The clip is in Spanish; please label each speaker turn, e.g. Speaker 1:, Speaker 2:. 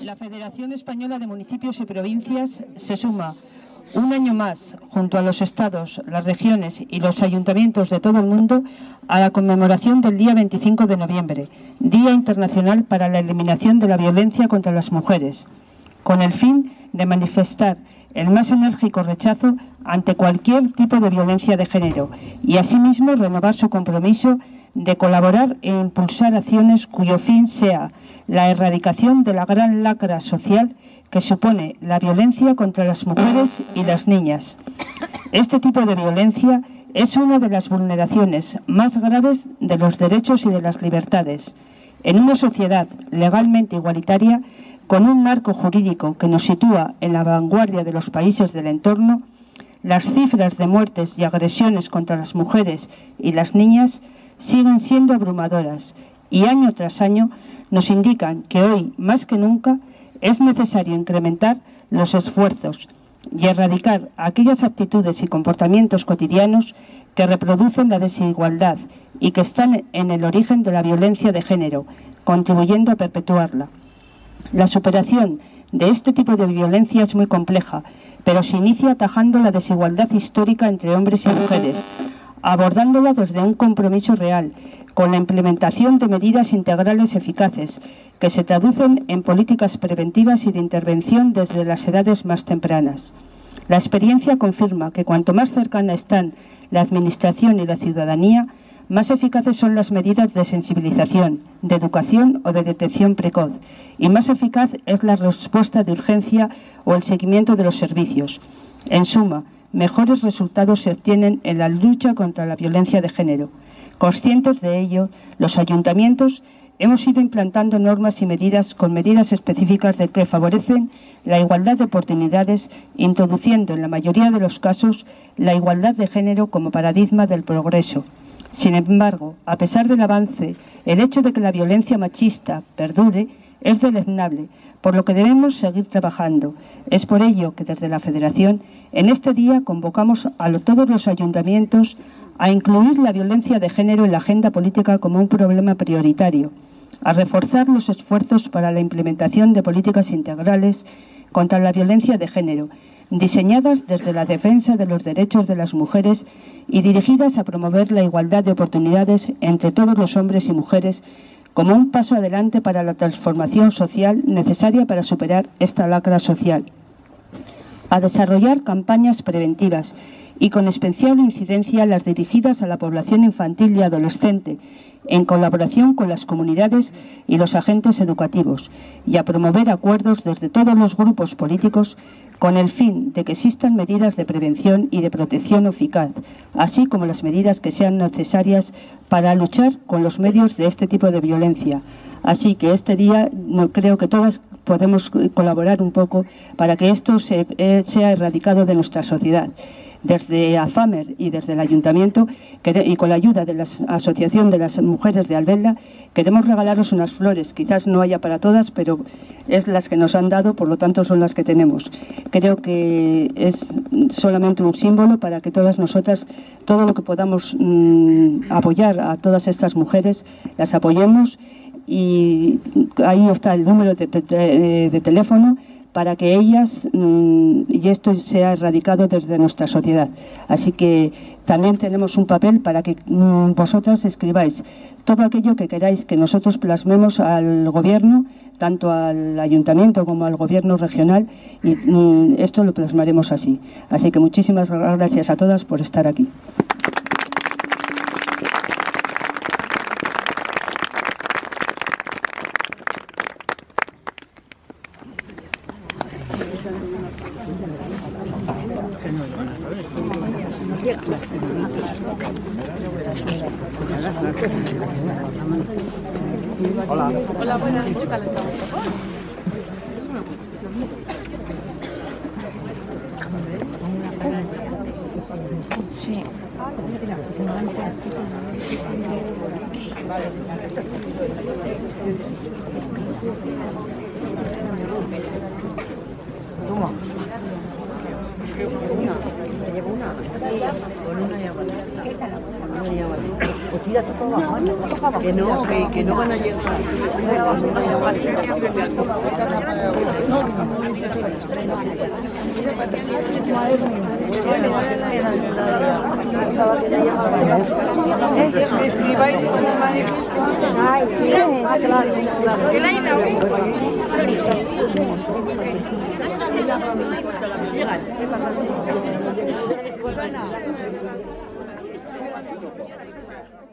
Speaker 1: la Federación Española de Municipios y Provincias se suma un año más, junto a los estados, las regiones y los ayuntamientos de todo el mundo, a la conmemoración del día 25 de noviembre, Día Internacional para la Eliminación de la Violencia contra las Mujeres, con el fin de manifestar el más enérgico rechazo ante cualquier tipo de violencia de género y asimismo renovar su compromiso de colaborar e impulsar acciones cuyo fin sea la erradicación de la gran lacra social que supone la violencia contra las mujeres y las niñas. Este tipo de violencia es una de las vulneraciones más graves de los derechos y de las libertades. En una sociedad legalmente igualitaria, con un marco jurídico que nos sitúa en la vanguardia de los países del entorno, las cifras de muertes y agresiones contra las mujeres y las niñas siguen siendo abrumadoras y año tras año nos indican que hoy, más que nunca, es necesario incrementar los esfuerzos y erradicar aquellas actitudes y comportamientos cotidianos que reproducen la desigualdad y que están en el origen de la violencia de género, contribuyendo a perpetuarla. La superación de este tipo de violencia es muy compleja, pero se inicia atajando la desigualdad histórica entre hombres y mujeres, abordándola desde un compromiso real, con la implementación de medidas integrales eficaces, que se traducen en políticas preventivas y de intervención desde las edades más tempranas. La experiencia confirma que cuanto más cercana están la Administración y la ciudadanía, más eficaces son las medidas de sensibilización, de educación o de detección precoz, y más eficaz es la respuesta de urgencia o el seguimiento de los servicios. En suma, mejores resultados se obtienen en la lucha contra la violencia de género. Conscientes de ello, los ayuntamientos hemos ido implantando normas y medidas con medidas específicas de que favorecen la igualdad de oportunidades, introduciendo en la mayoría de los casos la igualdad de género como paradigma del progreso. Sin embargo, a pesar del avance, el hecho de que la violencia machista perdure es deleznable, por lo que debemos seguir trabajando. Es por ello que desde la Federación, en este día convocamos a todos los ayuntamientos a incluir la violencia de género en la agenda política como un problema prioritario, a reforzar los esfuerzos para la implementación de políticas integrales contra la violencia de género, diseñadas desde la defensa de los derechos de las mujeres y dirigidas a promover la igualdad de oportunidades entre todos los hombres y mujeres como un paso adelante para la transformación social necesaria para superar esta lacra social. A desarrollar campañas preventivas y con especial incidencia las dirigidas a la población infantil y adolescente, en colaboración con las comunidades y los agentes educativos, y a promover acuerdos desde todos los grupos políticos con el fin de que existan medidas de prevención y de protección eficaz, así como las medidas que sean necesarias para luchar con los medios de este tipo de violencia. Así que este día creo que todas podemos colaborar un poco para que esto sea erradicado de nuestra sociedad. Desde AFAMER y desde el Ayuntamiento y con la ayuda de la Asociación de las Mujeres de Albelda queremos regalaros unas flores. Quizás no haya para todas, pero es las que nos han dado, por lo tanto son las que tenemos. Creo que es solamente un símbolo para que todas nosotras, todo lo que podamos apoyar a todas estas mujeres, las apoyemos, y ahí está el número de teléfono para que ellas y esto sea erradicado desde nuestra sociedad. Así que también tenemos un papel para que vosotras escribáis todo aquello que queráis que nosotros plasmemos al gobierno, tanto al ayuntamiento como al gobierno regional, y esto lo plasmaremos así. Así que muchísimas gracias a todas por estar aquí.
Speaker 2: Hola.
Speaker 3: Hola, buenas. Sí.
Speaker 2: Toma.
Speaker 3: Una. Te llevo una. Con una ya vale. Con una ya vale.
Speaker 2: Que no van a llegar.
Speaker 3: Escribáis en el manifiesto. ¿Qué pasa?